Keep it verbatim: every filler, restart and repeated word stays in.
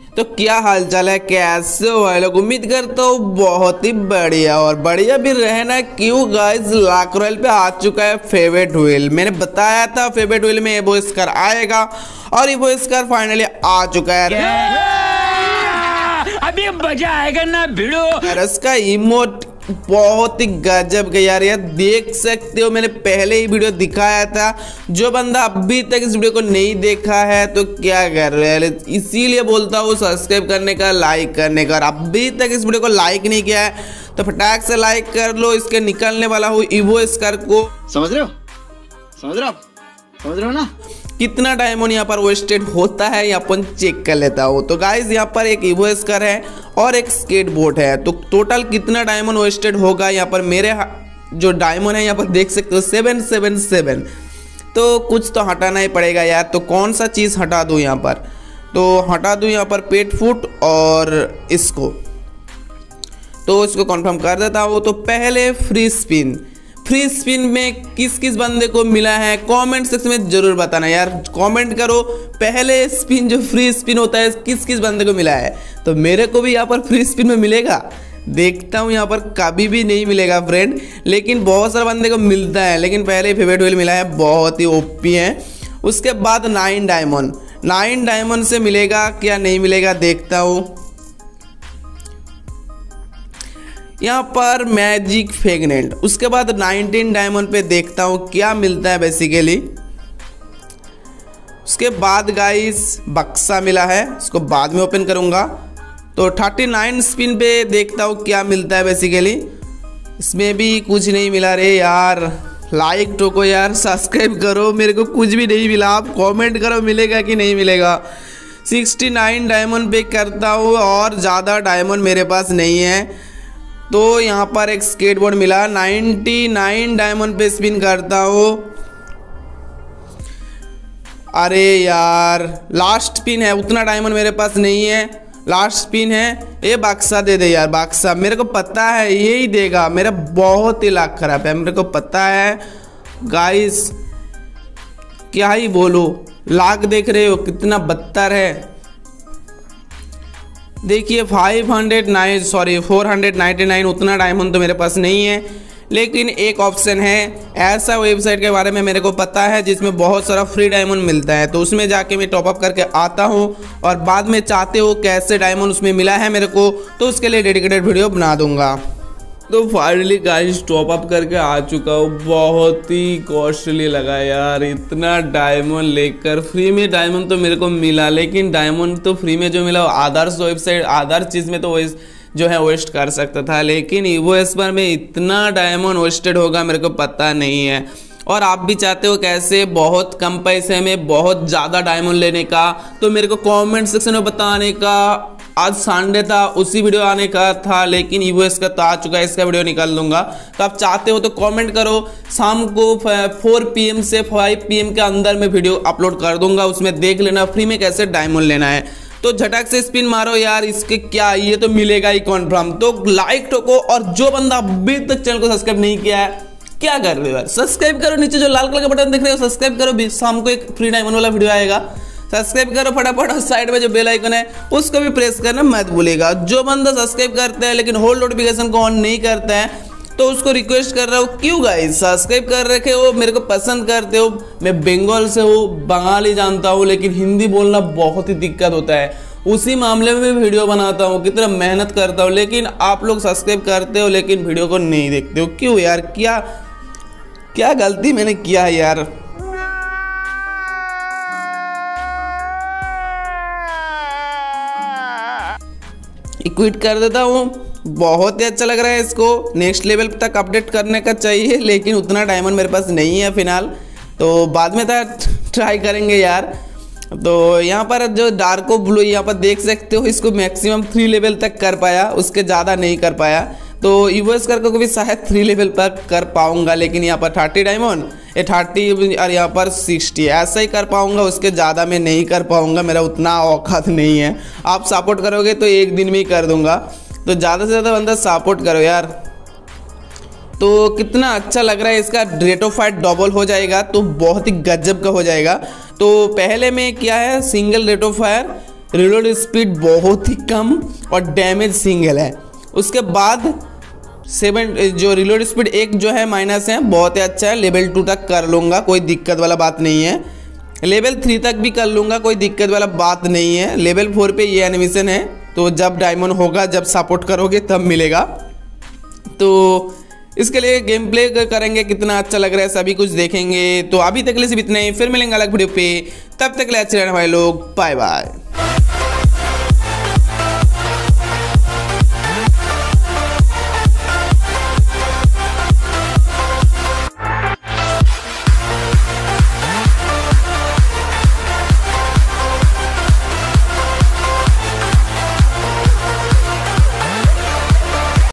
तो क्या हालचाल है, कैसे हो भाई लोग। उम्मीद करता हूँ बहुत ही बढ़िया और बढ़िया भी रहना। क्यों गाइस, लाख रॉयल पे आ चुका है फेवरेट व्हील। मैंने बताया था फेवरेट व्हील में एबो स्कार आएगा और एबो स्कार फाइनली आ चुका है। अभी मजा आएगा ना भिड़ो। इसका इमोट बहुत ही गजब का यार, यार देख सकते हो। मैंने पहले ही वीडियो दिखाया था। जो बंदा अभी तक इस वीडियो को नहीं देखा है तो क्या कर रहे हैं, इसीलिए बोलता हूँ सब्सक्राइब करने का, लाइक करने का। और अभी तक इस वीडियो को लाइक नहीं किया है तो फटाक से लाइक कर लो। इसके निकलने वाला हूँ इवो स्कार को। समझ रहे हो समझ रहे हो समझ रहे हो ना। कितना डायमंड यहाँ पर वेस्टेड होता है यहाँ पर चेक कर लेता हूँ। तो गाइस यहाँ पर एक इवो स्कार है और एक स्केट बोट है। तो टोटल कितना डायमंड वेस्टेड होगा यहाँ पर। मेरे जो डायमंड है यहाँ पर देख सकते हो सेवन सेवन सेवन। तो कुछ तो हटाना ही पड़ेगा यार। तो कौन सा चीज़ हटा दूँ यहाँ पर। तो हटा दूँ यहाँ पर पेट फूट और इसको। तो इसको कंफर्म कर देता हूँ। तो पहले फ्री स्पिन फ्री स्पिन में किस किस बंदे को मिला है कमेंट सेक्शन में जरूर बताना यार। कमेंट करो पहले स्पिन जो फ्री स्पिन होता है किस किस बंदे को मिला है। तो मेरे को भी यहाँ पर फ्री स्पिन में मिलेगा, देखता हूँ। यहाँ पर कभी भी नहीं मिलेगा फ्रेंड, लेकिन बहुत सारे बंदे को मिलता है। लेकिन पहले फेवरेट व्हील मिला है, बहुत ही ओपी है। उसके बाद नाइन डायमंड नाइन डायमंड से मिलेगा क्या नहीं मिलेगा देखता हूँ। यहाँ पर मैजिक फ्रेगनेंट। उसके बाद नाइनटीन डायमंड पे देखता हूँ क्या मिलता है बेसिकली। उसके बाद गाइस बक्सा मिला है, उसको बाद में ओपन करूँगा। तो थर्टी नाइन स्पिन पे देखता हूँ क्या मिलता है बेसिकली। इसमें भी कुछ नहीं मिला रे यार। लाइक ठोको यार, सब्सक्राइब करो। मेरे को कुछ भी नहीं मिला, आप कमेंट करो मिलेगा कि नहीं मिलेगा। सिक्सटी नाइन डायमंड पे करता हूँ और ज़्यादा डायमंड मेरे पास नहीं है। तो यहाँ पर एक स्केटबोर्ड मिला, नाइन्टी नाइन डायमंड पे स्पिन करता हूँ। अरे यार लास्ट स्पिन है, उतना डायमंड मेरे पास नहीं है। लास्ट स्पिन है, ये बक्सा दे दे यार। बक्सा मेरे को पता है यही देगा। मेरा बहुत ही लाख खराब है, मेरे को पता है गाइस। क्या ही बोलो, लाख देख रहे हो कितना बदतर है। देखिए five hundred nine sorry four hundred ninety nine, उतना डायमंड तो मेरे पास नहीं है। लेकिन एक ऑप्शन है, ऐसा वेबसाइट के बारे में मेरे को पता है जिसमें बहुत सारा फ्री डायमंड मिलता है। तो उसमें जाके मैं टॉपअप करके आता हूँ और बाद में चाहते हो कैसे डायमंड उसमें मिला है मेरे को, तो उसके लिए डेडिकेटेड वीडियो बना दूंगा। तो फाइनली गाइस टॉपअप करके आ चुका हूँ। बहुत ही कॉस्टली लगा यार, इतना डायमंड लेकर। फ्री में डायमंड तो मेरे को मिला, लेकिन डायमंड तो फ्री में जो मिला अदर्स वेबसाइट अदर चीज़ में तो जो है वेस्ट कर सकता था। लेकिन इवो स्कार में इतना डायमंड वेस्टेड होगा मेरे को पता नहीं है। और आप भी चाहते हो कैसे बहुत कम पैसे में बहुत ज़्यादा डायमंड लेने का, तो मेरे को कमेंट सेक्शन में बताने का। आज संडे था, उसी वीडियो आने का था, लेकिन इवो स्कार तो आ चुका है, इसका वीडियो निकाल दूंगा। तो आप चाहते हो तो कमेंट करो, शाम को फोर पी एम से फाइव पी एम के अंदर में वीडियो अपलोड कर दूंगा। उसमें देख लेना फ्री में कैसे डायमंड लेना है। तो झटक से स्पिन मारो यार, इसके क्या ये तो मिलेगा ही कन्फर्म। तो लाइक ठोको, और जो बंदा अभी तक चैनल को सब्सक्राइब नहीं किया है क्या कर रहे हो यार, सब्सक्राइब करो। नीचे जो लाल कलर का बटन दिख रहे हो सब्सक्राइब करो। शाम को एक फ्री डायमंड वाला वीडियो आएगा, सब्सक्राइब करो फटाफट। और साइड में जो बेल आइकन है उसको भी प्रेस करना मत भूलेगा। जो बंदा सब्सक्राइब करता है लेकिन होल नोटिफिकेशन को ऑन नहीं करता है तो उसको रिक्वेस्ट कर रहा हूँ, क्यों गाइस सब्सक्राइब कर रखे हो, मेरे को पसंद करते हो। मैं बंगाल से हूँ, बंगाली जानता हूँ, लेकिन हिंदी बोलना बहुत ही दिक्कत होता है। उसी मामले में भी वीडियो बनाता हूँ, कितना मेहनत करता हूँ, लेकिन आप लोग सब्सक्राइब करते हो लेकिन वीडियो को नहीं देखते हो। क्यों यार, क्या क्या गलती मैंने किया है यार। क्विट कर देता हूँ। बहुत ही अच्छा लग रहा है, इसको नेक्स्ट लेवल तक अपडेट करने का चाहिए, लेकिन उतना डायमंड मेरे पास नहीं है फिलहाल। तो बाद में था ट्राई करेंगे यार। तो यहाँ पर जो डार्को ब्लू यहाँ पर देख सकते हो, इसको मैक्सिमम थ्री लेवल तक कर पाया, उसके ज़्यादा नहीं कर पाया। तो इवो स्कार को भी शायद थ्री लेवल पर कर पाऊंगा, लेकिन यहाँ पर थर्टी डायमंड ये थर्टी और यहाँ पर सिक्सटी ऐसा ही कर पाऊंगा, उसके ज़्यादा मैं नहीं कर पाऊंगा। मेरा उतना औकात नहीं है। आप सपोर्ट करोगे तो एक दिन में ही कर दूंगा। तो ज़्यादा से ज़्यादा बंदा सपोर्ट करो यार। तो कितना अच्छा लग रहा है, इसका रेट ऑफ फाइट डबल हो जाएगा तो बहुत ही गजब का हो जाएगा। तो पहले में क्या है, single rate of fire reload speed बहुत ही कम और डैमेज सिंगल है। उसके बाद सेवन जो रिलोड स्पीड एक जो है माइनस है, बहुत ही अच्छा है। लेवल टू तक कर लूँगा, कोई दिक्कत वाला बात नहीं है। लेवल थ्री तक भी कर लूँगा, कोई दिक्कत वाला बात नहीं है। लेवल फोर पे ये एनिमेशन है, तो जब डायमंड होगा, जब सपोर्ट करोगे तब मिलेगा। तो इसके लिए गेम प्ले करेंगे, कितना अच्छा लग रहा है सभी कुछ देखेंगे। तो अभी तक के लिए सिर्फ इतना ही, फिर मिलेंगे अलग वीडियो पे। तब तक के लिए अच्छे रहना भाई लोग, बाय बाय।